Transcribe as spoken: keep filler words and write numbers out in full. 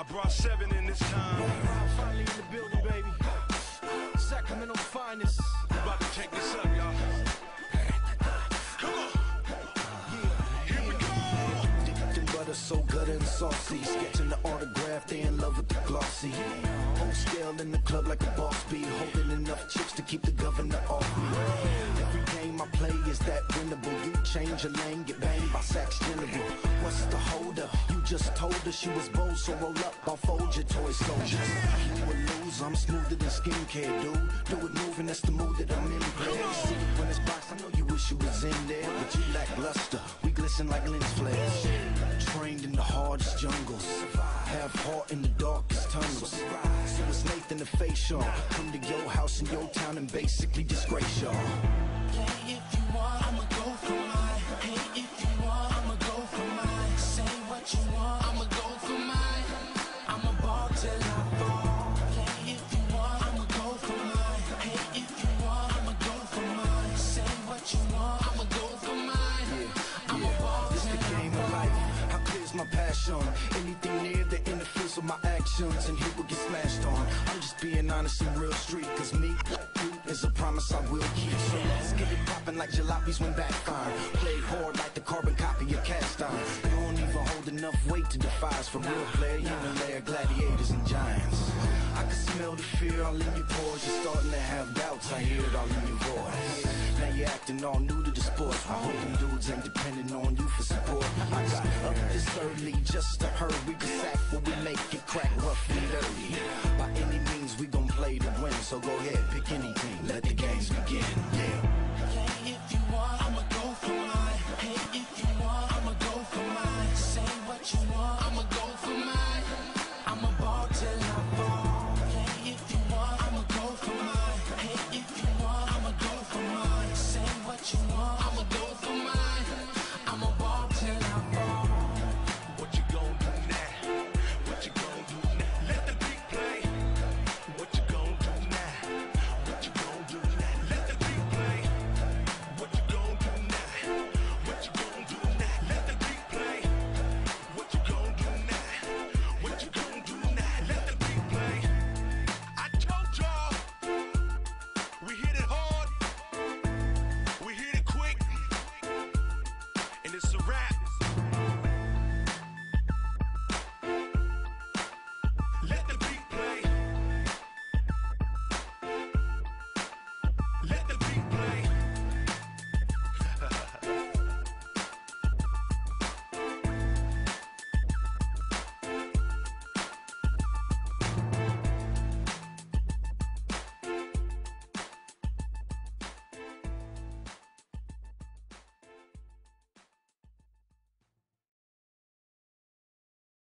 brought seven in this time. Finally in the building, baby. Sacramento finest. We about to take this up, y'all. Come on. Here we go. Dipped in butter, so good and saucy. Sketching the autograph, they in love with the glossy. Whole scale in the club like a boss bee. Holding enough chips to keep the governor off me. Every game I play is that winnable. You change your lane, get banged by Saks General. What's the hold up? You just told her she was bold, so roll up, I'll fold your toy soldiers. You a loser, I'm smoother than skincare, dude. Do it moving, that's the mood that I'm in. Play. See it when it's boxed, I know you wish you was in there, but you lack luster. We glisten like lens flares. Trained in the hardest jungles, have heart in the darkest tunnels. So it's Nathan the face, y'all. Come to your house in your town and basically disgrace y'all. Play if you want, I'ma go for mine. Hate if you want, I'ma go for mine. Say what you want, I'ma go for mine. I'ma ball till I fall. Play if you want, I'ma go for mine. Hate if you want, I'ma go for mine. Say what you want, I'ma go for mine. Yeah, I'ma yeah, ball this the till I game of life. How clear's my passion? Anything near that interferes with my actions, and he will get smashed on. I'm just being honest and real street, cause me, you is a promise I will keep. So let's get it poppin' like jalopies when backfire. Play hard like the carbon copy of cast iron. You don't even hold enough weight to defy us. For real player, you can layer gladiators and giants. I can smell the fear all in your pores. You're starting to have doubts, I hear it all in your voice. Now you're acting all new to the sport. I hope them dudes ain't depending on you for support. I got up this early just to hurry, cause